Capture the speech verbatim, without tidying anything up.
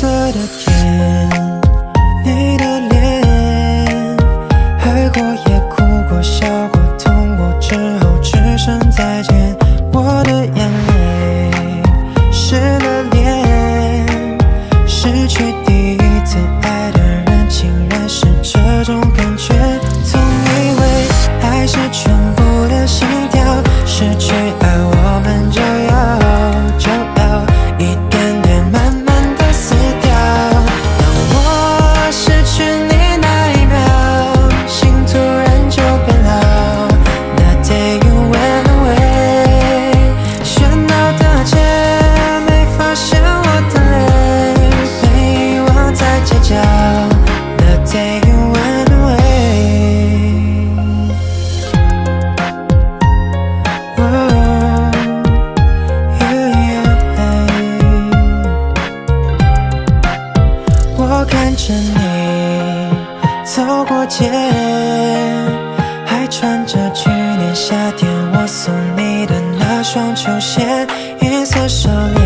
色的天，你的脸，爱过也哭过，笑过，痛过之后只剩再见。我的眼泪湿了脸，失去第一次爱的人，竟然是这种感觉。总以为爱是全部的心跳，失去爱我们就要就要一点点慢慢的死掉。当我失去你那一秒，心突然就变老。That day you went away， 喧闹的街没发现我的泪，被遗忘在街角。That day you went away， oh, yeah, yeah. 我看着你走过街，还穿着去年夏天我送你的那双球鞋，银色手链。